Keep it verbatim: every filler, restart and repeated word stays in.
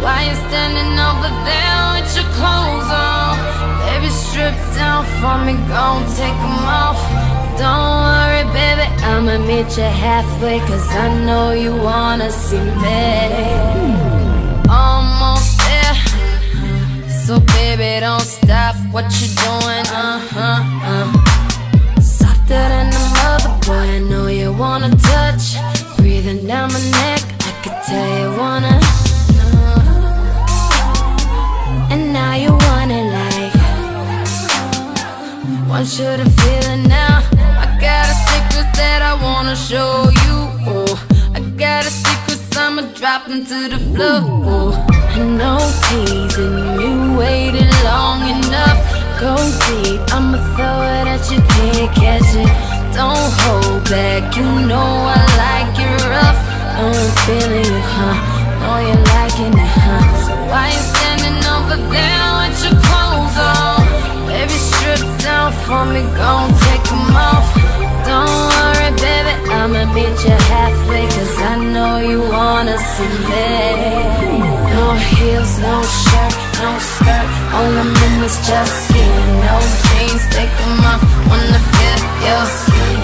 why you standing over there with your clothes on? Baby, strip down for me, gon' take them off. Don't worry, baby, I'ma meet you halfway, cause I know you wanna see me. Almost there, so baby, don't stop what you doing, uh-huh, uh Softer than a mother, boy, I know you wanna touch. Breathing down my neck, I could tell you wanna And now you want it like Want you to feel it now. I got a secret that I wanna show you. Oh, I got a secret, I'ma drop into the floor. Oh, I know teasing you waited long enough. Go deep, I'ma throw it at you, can't catch it. Don't hold back, you know I like it rough. Oh, I'm feeling you, huh? Know you're liking it, huh? So why you standing over there with your clothes on? Baby, strip down for me, gon' take them off. Don't worry, baby, I'ma meet you halfway, cause I know you wanna see me. No heels, no shirt, no skirt, all I'm in is just skin. No jeans, take them off, wanna feel your skin.